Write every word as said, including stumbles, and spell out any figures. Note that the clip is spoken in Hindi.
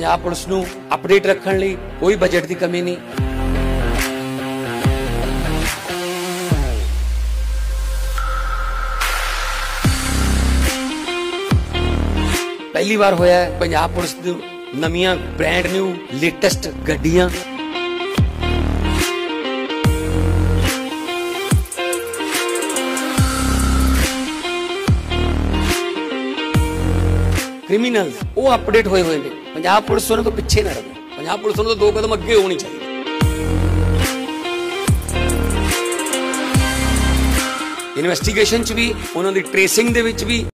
पंजाब पुलिस नूं अपडेट रखण लई कोई बजट की कमी नहीं। पहली बार होया है पंजाब पुलिस नूं नवीं ब्रांड न्यू लेटेस्ट गड्डियां क्रिमिनल्स वो अपडेट होए हुए हैं। पंजाब पुलिस उन्होंने तो पिछे ना रहे, पंजाब पुलिस उन्होंने तो दो कदम अगे होनी चाहिए। इन्वेस्टिगेशन च भी उन्होंने ट्रेसिंग दे विच भी